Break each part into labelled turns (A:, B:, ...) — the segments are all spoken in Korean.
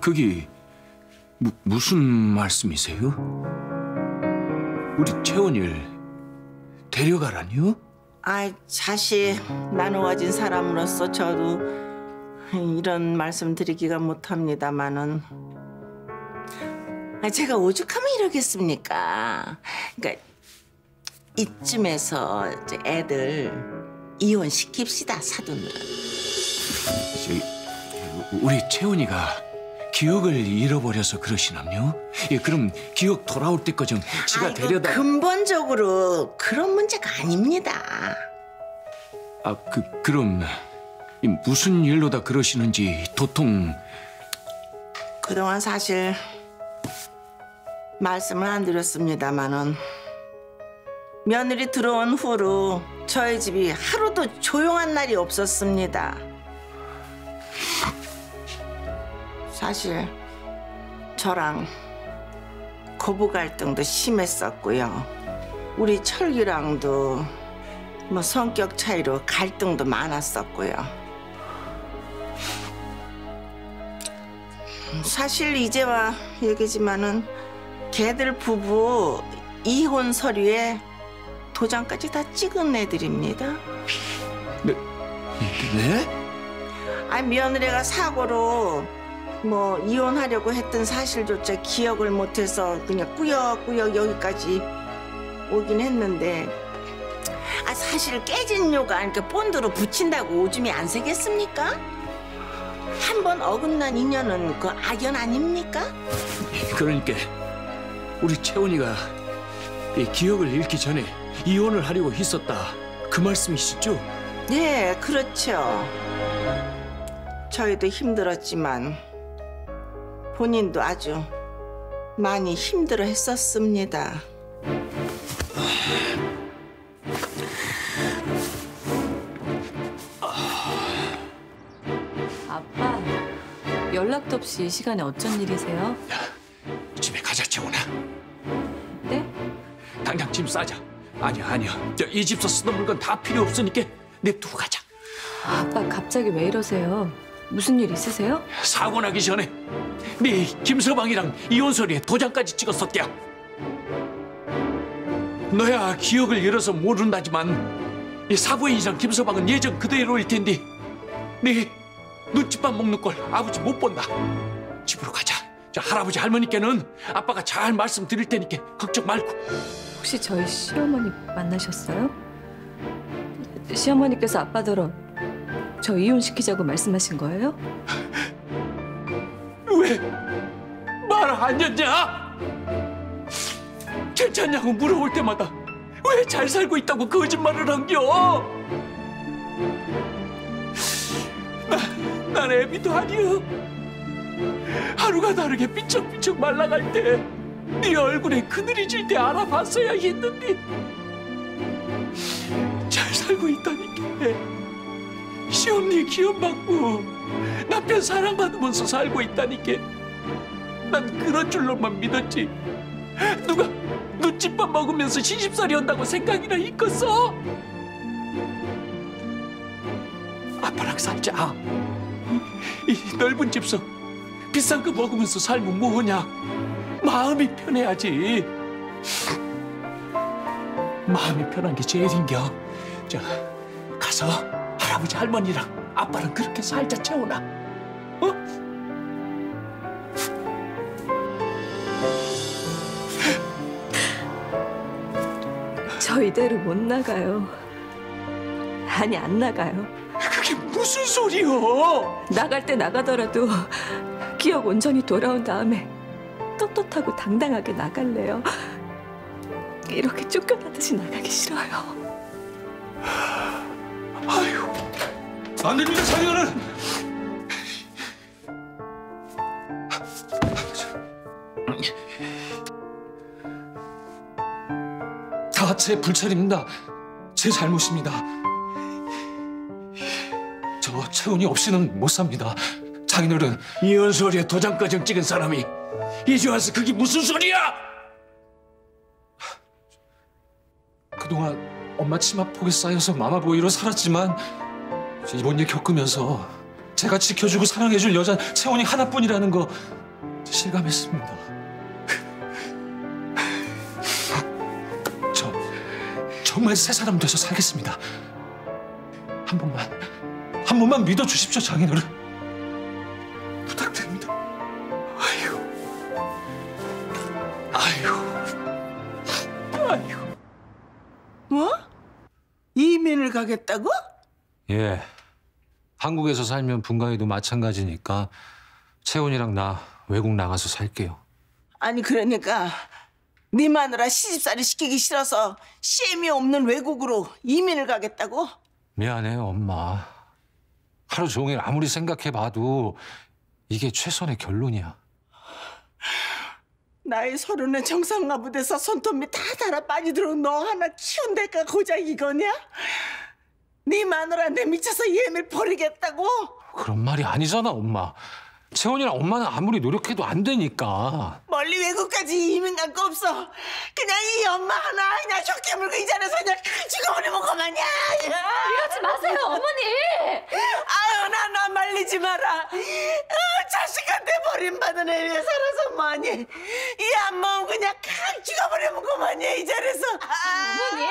A: 그게 무슨 말씀이세요? 우리 채원이를 데려가라니요?
B: 아이, 자식 나누어진 사람으로서 저도 이런 말씀 드리기가 못합니다마는 제가 오죽하면 이러겠습니까? 그러니까 이쯤에서 이제 애들 이혼시킵시다, 사돈으로.
A: 우리 채원이가 기억을 잃어버려서 그러시나요? 예, 그럼 기억 돌아올 때까지 지가 데려다...
B: 근본적으로 그런 문제가 아닙니다.
A: 그럼 무슨 일로다 그러시는지 도통...
B: 그동안 사실 말씀을 안 드렸습니다마는 며느리 들어온 후로 저희 집이 하루도 조용한 날이 없었습니다. 사실 저랑 고부 갈등도 심했었고요. 우리 철기랑도 뭐 성격 차이로 갈등도 많았었고요. 사실 이제와 얘기지만은 걔들 부부 이혼 서류에 도장까지 다 찍은 애들입니다.
A: 네?
B: 아니, 며느리가 사고로 뭐 이혼하려고 했던 사실조차 기억을 못해서 그냥 꾸역꾸역 여기까지 오긴 했는데, 사실 깨진 요가 그러니까 본드로 붙인다고 오줌이 안 새겠습니까? 한 번 어긋난 인연은 그 악연 아닙니까?
A: 그러니까 우리 채원이가 이 기억을 잃기 전에 이혼을 하려고 했었다, 그 말씀이시죠?
B: 네, 그렇죠. 저희도 힘들었지만 본인도 아주 많이 힘들어 했었습니다.
C: 아빠, 연락도 없이 이 시간에 어쩐 일이세요?
A: 야, 집에 가자, 채원아.
C: 네?
A: 당장 짐 싸자. 아니야. 이 집서 쓰던 물건 다 필요 없으니까 냅두고 가자.
C: 아빠 갑자기 왜 이러세요? 무슨 일 있으세요?
A: 사고 나기 전에 네 김서방이랑 이혼 서류에 도장까지 찍었었대야. 너야 기억을 잃어서 모른다지만 이 사부인이랑 김서방은 예전 그대로일 텐데 네 눈칫밥 먹는 걸 아버지 못 본다. 집으로 가자. 할아버지 할머니께는 아빠가 잘 말씀드릴 테니까 걱정 말고.
C: 혹시 저희 시어머니 만나셨어요? 시어머니께서 아빠더러 저 이혼시키자고 말씀하신 거예요?
A: 왜 말 안 했냐? 괜찮냐고 물어볼 때마다 왜 잘 살고 있다고 거짓말을 한겨? 난 애비도 아니여. 하루가 다르게 삐쩍삐쩍 말라갈 때 네 얼굴에 그늘이 질 때 알아봤어야 했는데 잘 살고 있다니까. 시엄니 기억받고 남편 사랑받으면서 살고 있다니까. 난 그런 줄로만 믿었지. 누가 눈칫밥 먹으면서 시집살이 한다고 생각이나 있겠어? 아빠랑 살자. 이 넓은 집서 비싼 거 먹으면서 살면 뭐하냐? 마음이 편해야지. 마음이 편한 게 제일인겨. 자, 가서 할아버지 할머니랑 아빠랑 그렇게 살자, 채원아. 어?
C: 저 이대로 못 나가요. 아니, 안 나가요.
A: 그게 무슨 소리여?
C: 나갈 때 나가더라도 기억 온전히 돌아온 다음에 떳떳하고 당당하게 나갈래요. 이렇게 쫓겨나듯이 나가기 싫어요.
A: 아유, 안 됩니다, 자녀는.
D: 다 제 불찰입니다. 제 잘못입니다. 저 채원이 없이는 못 삽니다. 장인어른,
A: 이혼 서류에 도장까지 찍은 사람이 이제 와서 그게 무슨 소리야?
D: 그동안 엄마 치마 폭에 쌓여서 마마보이로 살았지만 이번 일 겪으면서 제가 지켜주고 사랑해줄 여자 채원이 하나뿐이라는 거 실감했습니다. 저 정말 새 사람 돼서 살겠습니다. 한 번만 믿어주십시오, 장인어른. 부탁드립니다.
A: 아유.
B: 뭐? 이민을 가겠다고?
E: 예. 한국에서 살면 분가에도 마찬가지니까 채원이랑 나 외국 나가서 살게요.
B: 아니 그러니까 네 마누라 시집살이 시키기 싫어서 셈이 없는 외국으로 이민을 가겠다고?
E: 미안해요, 엄마. 하루 종일 아무리 생각해봐도 이게 최선의 결론이야.
B: 나이 30에 정상가부대서 손톱이 다 달아 빠지도록 너 하나 키운 데가 고작 이거냐? 네 마누라 내 미쳐서 얘를 버리겠다고?
E: 그런 말이 아니잖아, 엄마. 채원이랑 엄마는 아무리 노력해도 안 되니까.
B: 멀리 외국까지 이민 갈 거 없어. 그냥 이 엄마 하나 그냥 좋게 물고 이 자리에서 그냥 죽어버리면 그만이야.
C: 이러지 마세요, 어머니.
B: 아유 나 말리지 마라. 자식한테 버림받은 애 위해 살아서 뭐하니. 이 안마음 그냥 칵 죽어버리면 그만이야 이 자리에서.
C: 어머니.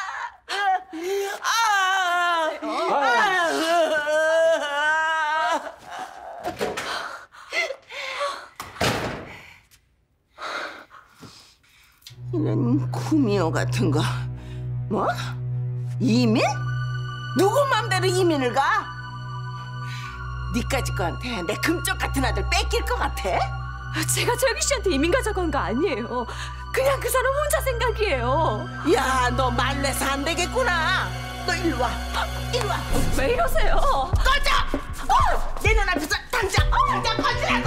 B: 이런 구미호 같은 거. 뭐? 이민? 누구 맘대로 이민을 가? 니까지 거한테 내 금쪽 같은 아들 뺏길 것 같아?
C: 제가 철기 씨한테 이민 가자고 한 거 아니에요. 그냥 그 사람 혼자 생각이에요.
B: 야, 너 말내서 안 되겠구나. 너 일로 와. 이리 와.
C: 왜 이러세요?
B: 꺼져! 내 눈앞에서 당장 꺼지라고!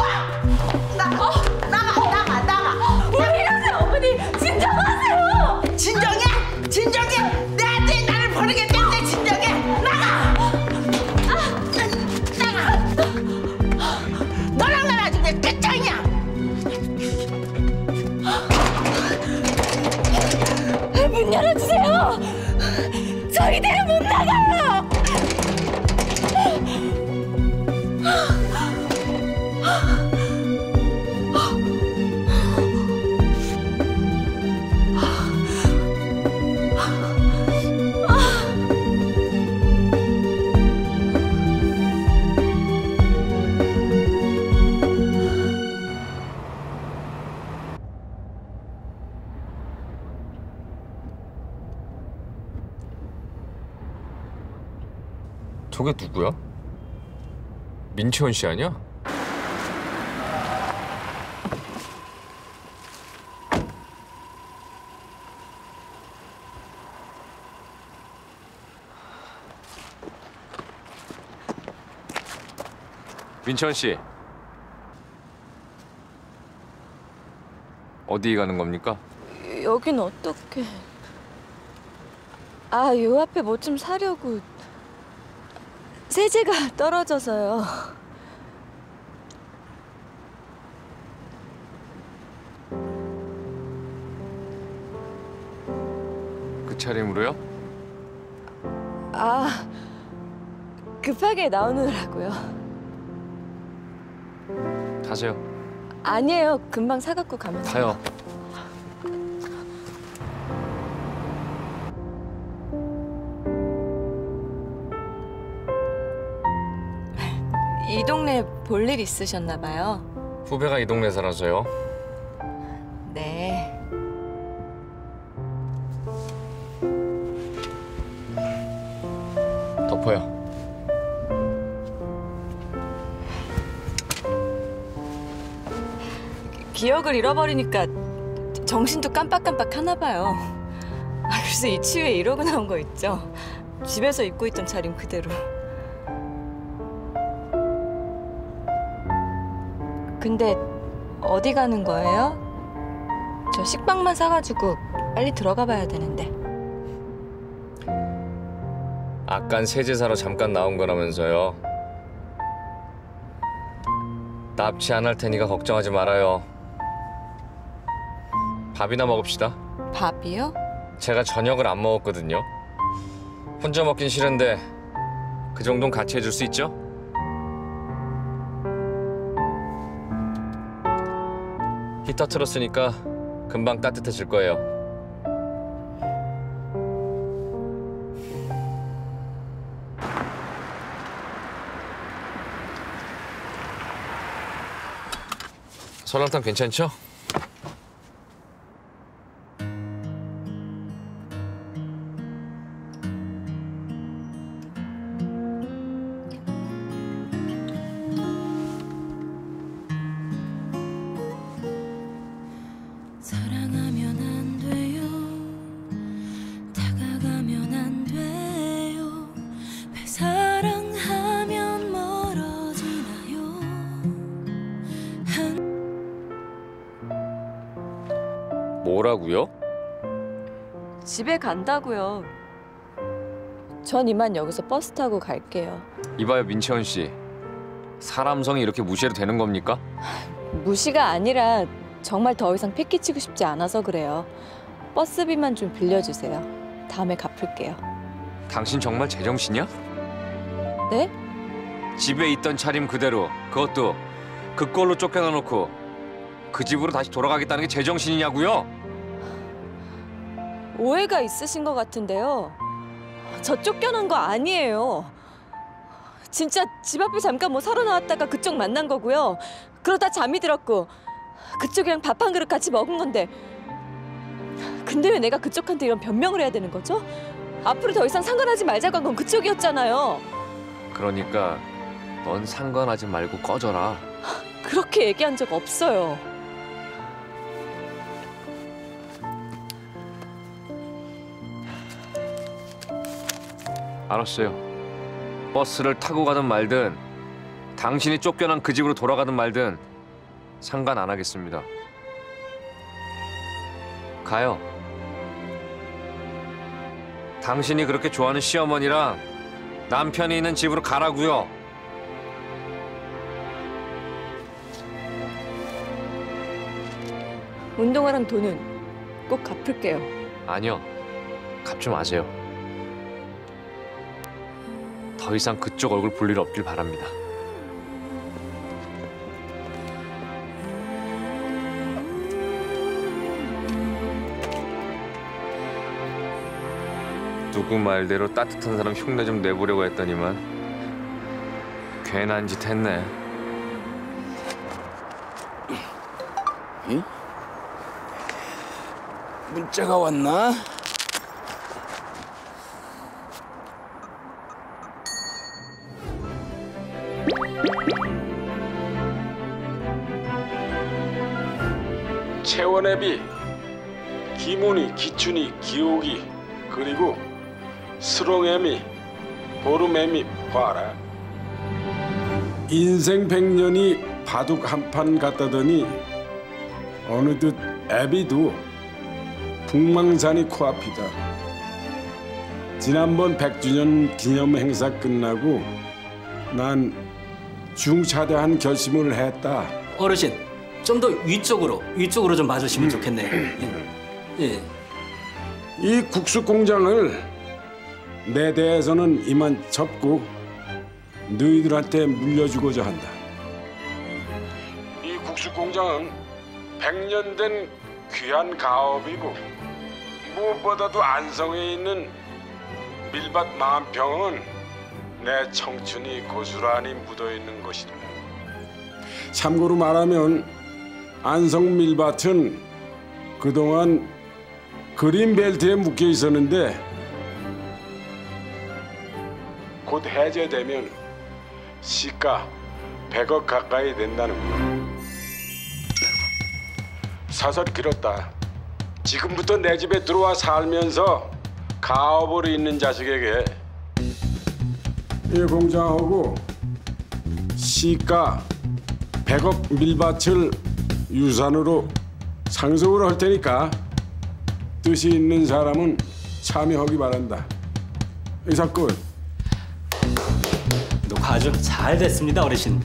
B: 나가!
C: 왜 이러세요, 어머니? 진정하세요.
B: 진정해! 내 아들이 나를 버리겠다는데 진정해! 나가! 너랑 난 아주 내 끝장이야!
C: 문 열어주세요. 저 이대로 못 나가요.
F: 저게 누구야? 민채원 씨 아니야? 민채원 씨, 어디 가는 겁니까?
C: 여긴 어떻게? 요 앞에 뭐 좀 사려고. 세제가 떨어져서요.
F: 그 차림으로요?
C: 급하게 나오느라고요.
F: 타세요.
C: 아니에요. 금방 사갖고 가면 돼요.
F: 타요.
C: 이 동네 볼 일 있으셨나 봐요.
F: 후배가 이 동네 살아서요.
C: 네.
F: 덮어요.
C: 기억을 잃어버리니까 정신도 깜빡깜빡 하나 봐요. 그래서 이 치유에 이러고 나온 거 있죠. 집에서 입고 있던 차림 그대로. 근데 어디 가는 거예요? 저 식빵만 사가지고 빨리 들어가 봐야 되는데.
F: 아깐 세제 사러 잠깐 나온 거라면서요. 납치 안 할 테니까 걱정하지 말아요. 밥이나 먹읍시다.
C: 밥이요?
F: 제가 저녁을 안 먹었거든요. 혼자 먹긴 싫은데 그 정도는 같이 해줄 수 있죠? 히터 틀었으니까 금방 따뜻해질 거예요. 설렁탕 괜찮죠?
G: 사랑하면 안 돼요. 다가가면 안 돼요. 왜 사랑하면 멀어지나요?
F: 뭐라고요?
C: 집에 간다고요. 전 이만 여기서 버스 타고 갈게요.
F: 이봐요, 민채원 씨. 사람 성이 이렇게 무시해도 되는 겁니까?
C: 무시가 아니라 정말 더 이상 패기치고 싶지 않아서 그래요. 버스비만 좀 빌려주세요. 다음에 갚을게요.
F: 당신 정말 제정신이야?
C: 네?
F: 집에 있던 차림 그대로, 그것도 그 꼴로 쫓겨나 놓고 그 집으로 다시 돌아가겠다는 게 제정신이냐고요?
C: 오해가 있으신 것 같은데요. 저 쫓겨난 거 아니에요. 진짜 집 앞에 잠깐 뭐 사러 나왔다가 그쪽 만난 거고요. 그러다 잠이 들었고 그쪽이랑 밥 한 그릇 같이 먹은 건데, 근데 왜 내가 그쪽한테 이런 변명을 해야 되는 거죠? 앞으로 더 이상 상관하지 말자고 한 건 그쪽이었잖아요.
F: 그러니까 넌 상관하지 말고 꺼져라.
C: 그렇게 얘기한 적 없어요.
F: 알았어요. 버스를 타고 가든 말든 당신이 쫓겨난 그 집으로 돌아가든 말든 상관 안 하겠습니다. 가요. 당신이 그렇게 좋아하는 시어머니랑 남편이 있는 집으로 가라고요.
C: 운동화랑 돈은 꼭 갚을게요.
F: 아니요. 갚지 마세요. 더 이상 그쪽 얼굴 볼 일 없길 바랍니다. 누구 말대로 따뜻한 사람 흉내 좀 내보려고 했더니만 괜한 짓 했네.
H: 응? 문자가 왔나? 채원애비, 기문이, 기춘이, 기옥이, 그리고 수롱애미, 보름애미 봐라. 인생 100년이 바둑 한 판 같다더니 어느덧 애비도 북망산이 코앞이다. 지난번 100주년 기념 행사 끝나고 난 중차대한 결심을 했다.
I: 어르신, 좀 더 위쪽으로 좀 봐주시면 좋겠네요. 예.
H: 이 국수 공장을 내 대에서는 이만 접고 너희들한테 물려주고자 한다. 이 국수 공장은 100년 된 귀한 가업이고 무엇보다도 안성에 있는 밀밭 40평은 내 청춘이 고스란히 묻어있는 것이다. 참고로 말하면 안성 밀밭은 그동안 그린벨트에 묶여 있었는데 곧 해제되면 시가 100억 가까이 된다는 거. 사설이 길었다. 지금부터 내 집에 들어와 살면서 가업으로 있는 자식에게 이 공장하고 시가 100억 밀밭을 유산으로 상속을 할 테니까 뜻이 있는 사람은 참여하기 바란다. 이상 끝.
I: 녹화 아주 잘 됐습니다, 어르신.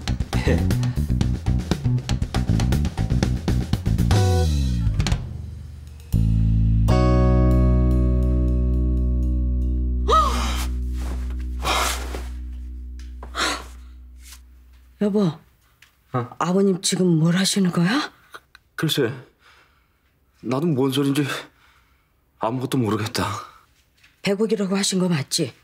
J: 여보, 아버님 지금 뭘 하시는 거야? 글쎄, 나도 뭔 소린지 아무것도 모르겠다.
K: 100억이라고 하신 거 맞지?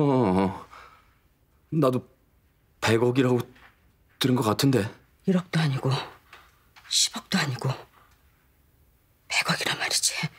J: 나도 100억이라고 들은 것 같은데.
K: 1억도 아니고 10억도 아니고 100억이란 말이지.